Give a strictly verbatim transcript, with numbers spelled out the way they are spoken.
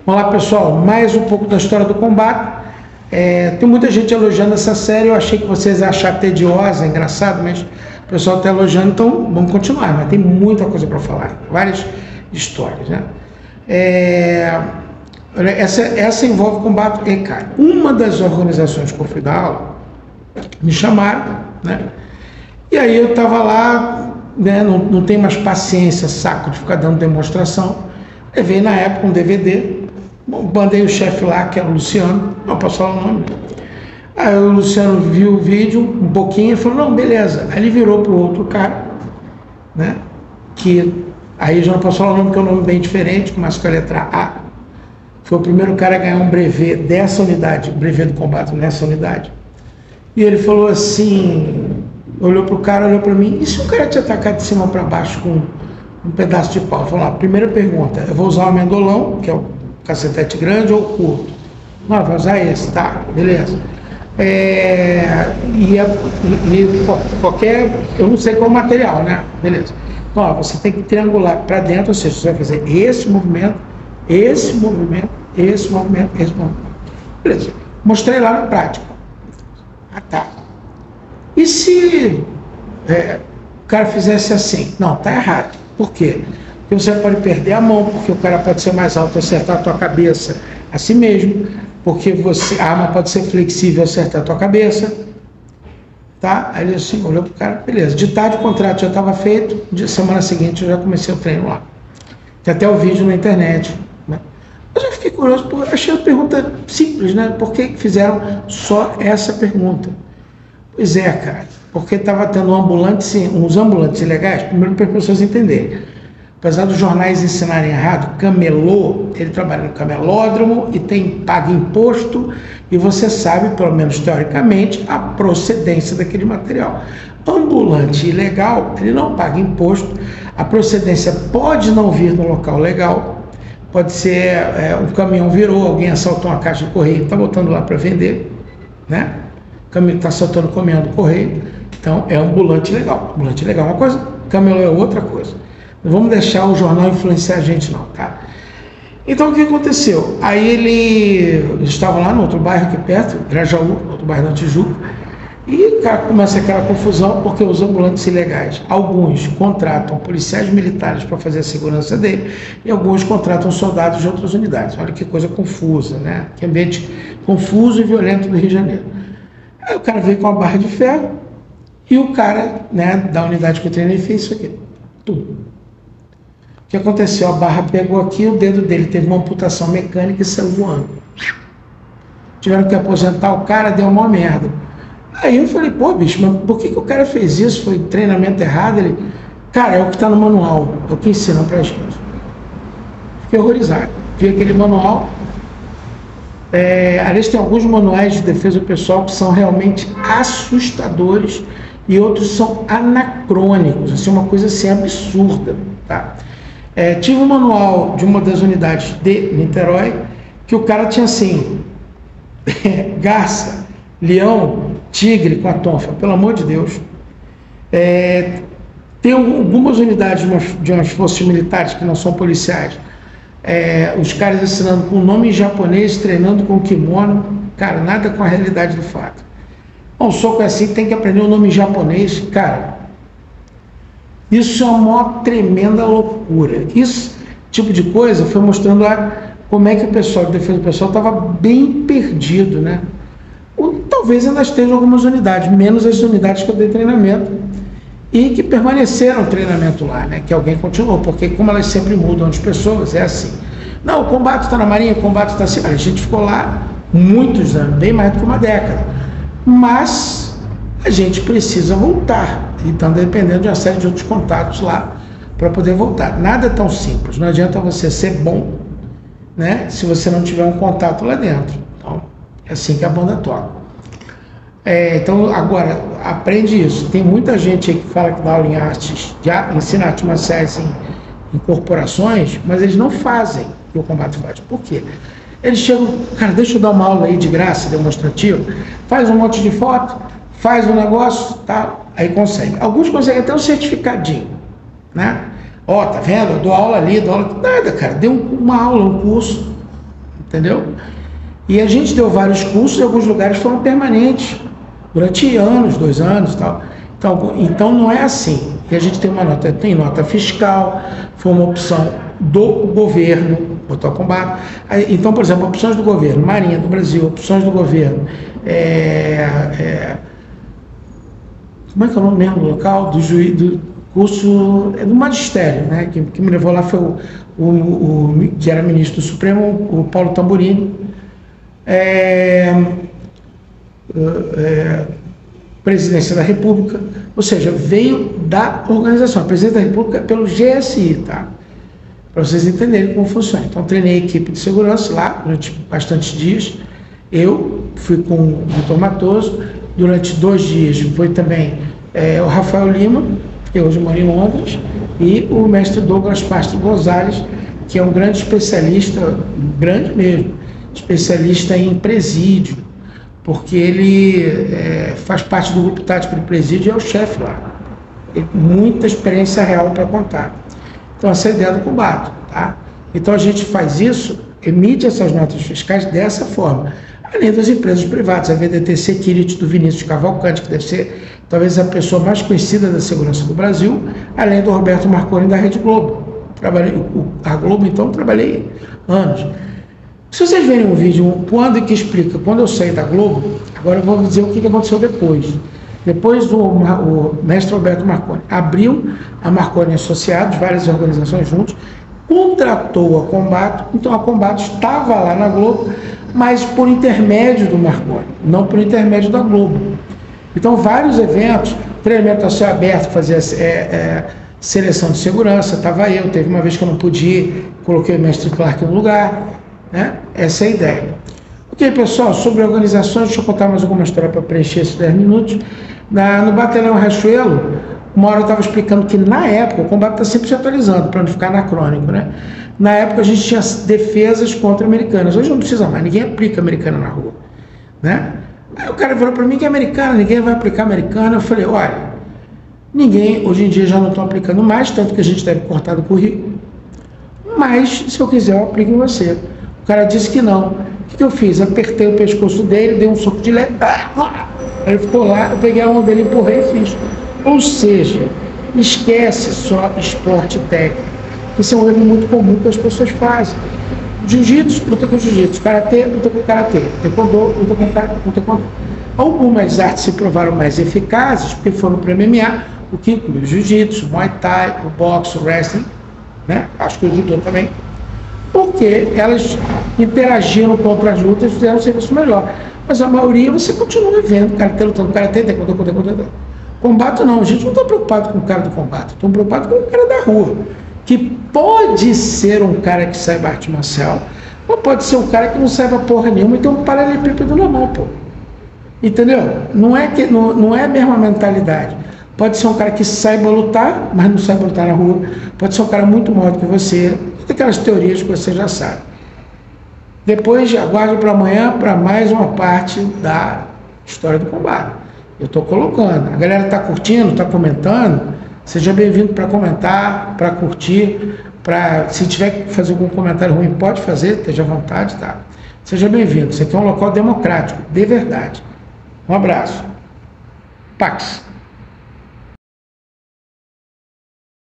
Vamos lá, pessoal, mais um pouco da história do combate. É, tem muita gente elogiando essa série, eu achei que vocês iam achar tediosa, engraçado, mas o pessoal está elogiando, então vamos continuar, mas tem muita coisa para falar, várias histórias, né? É, essa, essa envolve combate, e, cara, uma das organizações que eu fui dar aula, me chamaram, né? E aí eu estava lá, né, não, não tem mais paciência, saco de ficar dando demonstração, levei na época um D V D, mandei o chefe lá, que era o Luciano, não posso falar o nome. Aí o Luciano viu o vídeo um pouquinho e falou, não, beleza. Aí ele virou para o outro cara, né? Que aí já não posso falar o nome, porque é um nome bem diferente, começa com a letra A. Foi o primeiro cara a ganhar um brevet dessa unidade, brevet do combate nessa unidade. E ele falou assim, olhou para o cara, olhou para mim, e se o cara te atacar de cima para baixo com um pedaço de pau? Falou, primeira pergunta, eu vou usar o amendolão, que é o cacetete grande ou curto? Não, vai usar esse, tá, beleza. É, e, é, e qualquer, eu não sei qual material, né? Beleza. Então, ó, você tem que triangular para dentro, ou seja, você vai fazer esse movimento, esse movimento, esse movimento, esse movimento. Beleza. Mostrei lá na prática. Ah, tá. E se é, o cara fizesse assim? Não, tá errado. Por quê? Porque você pode perder a mão, porque o cara pode ser mais alto e acertar a tua cabeça a si mesmo, porque você, a arma pode ser flexível e acertar a tua cabeça, tá? Aí ele assim, olhou pro cara, beleza. De tarde o contrato já estava feito, de semana seguinte eu já comecei o treino lá. Tem até o vídeo na internet, né? Mas eu fiquei curioso, porque eu achei a pergunta simples, né? Por que fizeram só essa pergunta? Pois é, cara, porque estava tendo um ambulante, uns ambulantes ilegais, primeiro para as pessoas entenderem. Apesar dos jornais ensinarem errado, camelô, ele trabalha no camelódromo e tem paga imposto, e você sabe, pelo menos teoricamente, a procedência daquele material. Ambulante ilegal, ele não paga imposto, a procedência pode não vir no local legal, pode ser, é, um caminhão virou, alguém assaltou uma caixa de correio, está botando lá para vender, né? Está assaltando o caminhão do correio, então é ambulante ilegal. Ambulante ilegal é uma coisa, camelô é outra coisa. Não vamos deixar o jornal influenciar a gente não, tá? Então o que aconteceu? Aí ele, eles estavam lá no outro bairro aqui perto, Grajaú, no outro bairro da Tijuca, e cara, começa aquela confusão porque os ambulantes ilegais, alguns contratam policiais militares para fazer a segurança dele e alguns contratam soldados de outras unidades. Olha que coisa confusa, né? Que ambiente confuso e violento do Rio de Janeiro. Aí o cara veio com uma barra de ferro e o cara, né, da unidade que eu treinei fez isso aqui, tudo. O que aconteceu? A barra pegou aqui, o dedo dele teve uma amputação mecânica e saiu voando. Tiveram que aposentar o cara, deu uma merda. Aí eu falei, pô, bicho, mas por que, que o cara fez isso? Foi treinamento errado? Ele, cara, é o que está no manual, é o que ensinam pra gente. Fiquei horrorizado. Vi aquele manual. É, aliás, tem alguns manuais de defesa pessoal que são realmente assustadores e outros são anacrônicos, assim, uma coisa assim absurda, tá? É, tive um manual de uma das unidades de Niterói que o cara tinha assim, garça, leão, tigre com a tonfa, pelo amor de Deus. É, tem algumas unidades de umas, de umas forças militares que não são policiais, é, os caras ensinando com nome em japonês, treinando com kimono, cara, nada com a realidade do fato. Um soco assim, tem que aprender o nome em japonês, cara. Isso é uma tremenda loucura. Esse tipo de coisa foi mostrando lá como é que o pessoal de defesa pessoal estava bem perdido, né? Ou, talvez ainda estejam algumas unidades, menos as unidades que eu dei treinamento e que permaneceram o treinamento lá, né? Que alguém continuou, porque como elas sempre mudam as pessoas, é assim. Não, o combate está na Marinha, o combate está assim. A gente ficou lá muitos anos, bem mais do que uma década. Mas a gente precisa voltar. Então, dependendo de uma série de outros contatos lá para poder voltar. Nada é tão simples. Não adianta você ser bom, né, se você não tiver um contato lá dentro. Então, é assim que a banda toca. É, então, agora, aprende isso. Tem muita gente aí que fala que dá aula em artes, já ensina artes marciais em, em corporações, mas eles não fazem o combate faz. Por quê? Eles chegam, cara, deixa eu dar uma aula aí de graça, demonstrativa, faz um monte de foto, faz um negócio, tá? Aí consegue. Alguns conseguem até um certificadinho, né? Ó, tá vendo? Eu dou aula ali, dou aula... Nada, cara. Deu uma aula, um curso, entendeu? E a gente deu vários cursos, e alguns lugares foram permanentes, durante anos, dois anos e tal. Então, então não é assim. E a gente tem uma nota, tem nota fiscal, foi uma opção do governo, botou a combate. Então, por exemplo, opções do governo, Marinha do Brasil, opções do governo, é, é, como é que é o nome mesmo do local? Do juiz, do curso, é do magistério, né? Que, que me levou lá foi o, o, o que era ministro do Supremo, o Paulo Tamburini. É, é, Presidência da República, ou seja, veio da organização. A Presidência da República pelo G S I, tá? Para vocês entenderem como funciona. Então, treinei a equipe de segurança lá durante bastantes dias. Eu fui com o Vitor Matoso. Durante dois dias foi também é, o Rafael Lima, que hoje mora em Londres, e o mestre Douglas Castro Gonzalez, que é um grande especialista, grande mesmo, especialista em presídio, porque ele é, faz parte do grupo tático de presídio e é o chefe lá. Ele, muita experiência real para contar. Então, essa é a ideia do combate, tá? Então, a gente faz isso, emite essas notas fiscais dessa forma, além das empresas privadas, a V D T Security do Vinícius Cavalcante, que deve ser talvez a pessoa mais conhecida da segurança do Brasil, além do Roberto Marconi da Rede Globo. Trabalhei, a Globo, então, trabalhei anos. Se vocês verem um vídeo, quando que explica, quando eu saí da Globo, agora eu vou dizer o que aconteceu depois. Depois do o mestre Roberto Marconi abriu a Marconi Associados, várias organizações juntos, contratou a Combato, então a Combato estava lá na Globo, mas por intermédio do Marconi, não por intermédio da Globo. Então vários eventos, treinamento a céu aberto, fazia é, é, seleção de segurança, estava eu, teve uma vez que eu não podia ir, coloquei o mestre Clark no lugar, né? Essa é a ideia. Ok, pessoal, sobre organizações, deixa eu contar mais alguma história para preencher esses dez minutos. Na, no Batalhão Riachuelo, uma hora eu estava explicando que na época, o combate está sempre se atualizando, para não ficar anacrônico, né? Na época a gente tinha defesas contra americanas, hoje não precisa mais, ninguém aplica americana na rua, né? Aí o cara falou para mim que é americana, ninguém vai aplicar americana. Eu falei, olha, ninguém, hoje em dia já não estão aplicando mais, tanto que a gente deve cortar do currículo, mas se eu quiser eu aplico em você. O cara disse que não. O que, que eu fiz? Apertei o pescoço dele, dei um soco de leve. Ele ficou lá, eu peguei a mão dele, empurrei e fiz. Ou seja, esquece só esporte técnico. Isso é um erro muito comum que as pessoas fazem. Jiu-jitsu, luta com jiu-jitsu. Karatê, luta com karatê. Taekwondo, luta com taekwondo. Algumas artes se provaram mais eficazes porque foram para o M M A, o que inclui o jiu-jitsu, o muay thai, o boxe, o wrestling, né? Acho que o judô também. Porque elas interagiram contra as lutas e fizeram um serviço melhor. Mas a maioria você continua vendo karatê lutando, karatê, taekwondo, taekwondo. Combate não, a gente não está preocupado com o cara do combate, estamos preocupados com o cara da rua, que pode ser um cara que saiba arte marcial, ou pode ser um cara que não saiba porra nenhuma e tem um paralelepípedo na mão, pô. Entendeu? Não é, que, não, não é a mesma mentalidade. Pode ser um cara que saiba lutar, mas não saiba lutar na rua. Pode ser um cara muito maior do que você. Tem aquelas teorias que você já sabe. Depois, aguardo para amanhã para mais uma parte da história do combate. Eu estou colocando. A galera está curtindo, está comentando. Seja bem-vindo para comentar, para curtir. Pra, se tiver que fazer algum comentário ruim, pode fazer, esteja à vontade, tá? Seja bem-vindo. Isso aqui é um local democrático, de verdade. Um abraço. Pax.